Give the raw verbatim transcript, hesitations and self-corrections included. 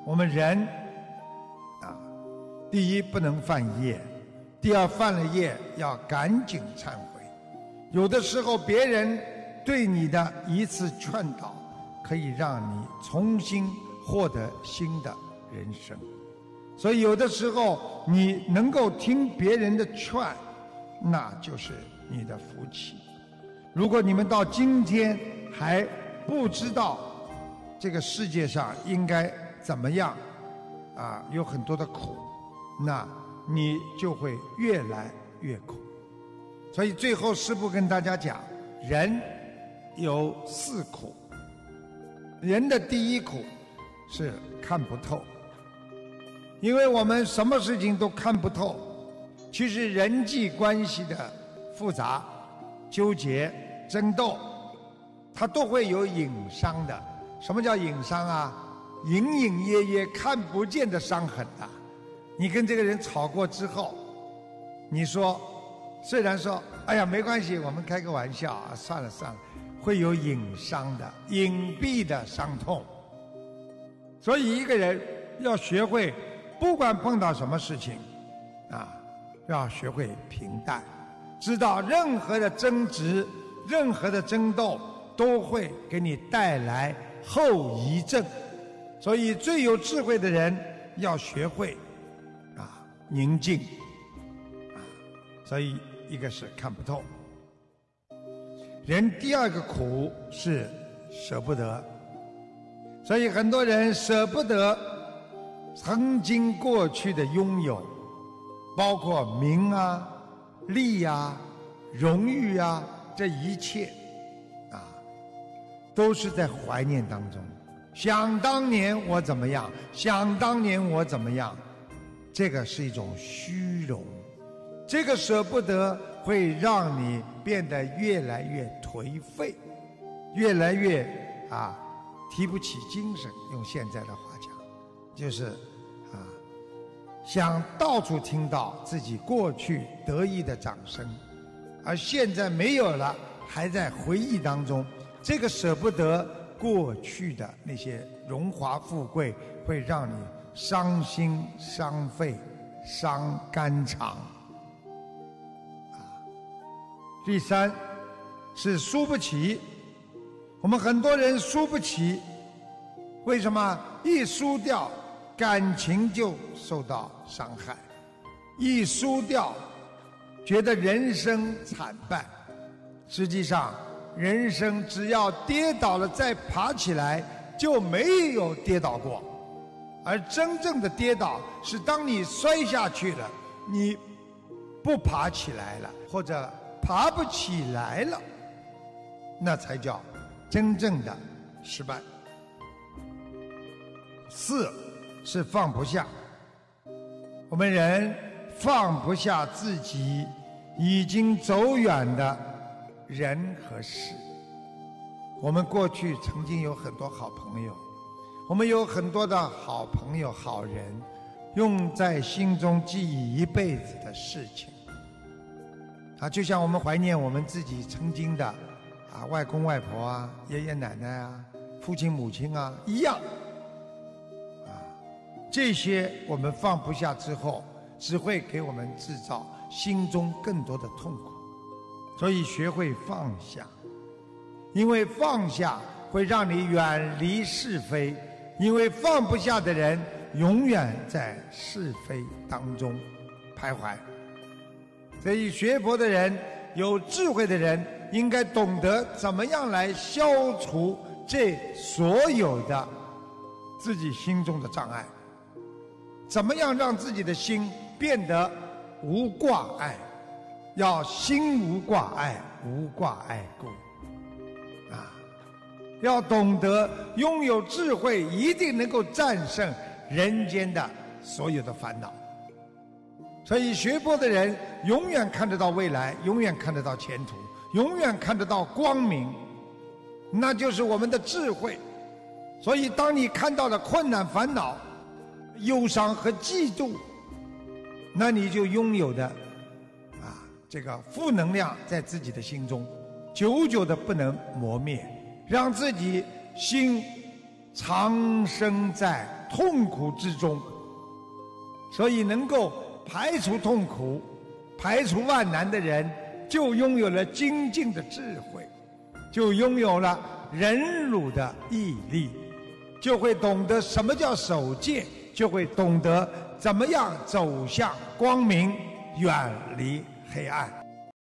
我们人啊，第一不能犯业，第二犯了业要赶紧忏悔。有的时候别人对你的一次劝导，可以让你重新获得新的人生。所以有的时候你能够听别人的劝，那就是你的福气。如果你们到今天还不知道这个世界上应该怎么样啊，有很多的苦，那你就会越来越苦。所以最后师父跟大家讲，人有四苦。人的第一苦是看不透，因为我们什么事情都看不透。其实人际关系的复杂、纠结、争斗，它都会有隐伤的。什么叫隐伤啊？隐隐约约看不见的伤痕啊。你跟这个人吵过之后，你说虽然说哎呀没关系，我们开个玩笑啊，算了算了，会有隐伤的、隐蔽的伤痛。所以一个人要学会，不管碰到什么事情啊，要学会平淡，知道任何的争执、任何的争斗都会给你带来后遗症。所以最有智慧的人要学会啊宁静啊。所以一个是看不透，人第二个苦是舍不得。所以很多人舍不得曾经过去的拥有，包括名啊、利啊、荣誉啊，这一切啊，都是在怀念当中。想当年我怎么样，想当年我怎么样，这个是一种虚荣。这个舍不得会让你变得越来越颓废，越来越啊提不起精神。用现在的话讲，就是啊想到处听到自己过去得意的掌声，而现在没有了，还在回忆当中。这个舍不得过去的那些荣华富贵，会让你伤心伤肺伤肝肠。第三是输不起。我们很多人输不起，为什么？一输掉感情就受到伤害，一输掉觉得人生惨败。实际上人生只要跌倒了再爬起来，就没有跌倒过。而真正的跌倒是当你摔下去了，你不爬起来了，或者爬不起来了，那才叫真正的失败。四是放不下。我们人放不下自己已经走远的人和事。我们过去曾经有很多好朋友，我们有很多的好朋友好人，用在心中记忆一辈子的事情啊，就像我们怀念我们自己曾经的啊外公外婆啊、爷爷奶奶啊、父亲母亲啊一样啊，这些我们放不下之后，只会给我们制造心中更多的痛苦。所以学会放下，因为放下会让你远离是非，因为放不下的人永远在是非当中徘徊。所以学佛的人、有智慧的人应该懂得怎么样来消除这所有的自己心中的障碍，怎么样让自己的心变得无挂碍。要心无挂碍，无挂碍故啊！要懂得拥有智慧，一定能够战胜人间的所有的烦恼。所以学佛的人永远看得到未来，永远看得到前途，永远看得到光明，那就是我们的智慧。所以当你看到了困难、烦恼、忧伤和嫉妒，那你就拥有的啊这个负能量在自己的心中久久的不能磨灭，让自己心长生在痛苦之中，所以能够排除痛苦、排除万难的人，就拥有了精进的智慧，就拥有了忍辱的毅力，就会懂得什么叫守戒，就会懂得怎么样走向光明，远离黑暗。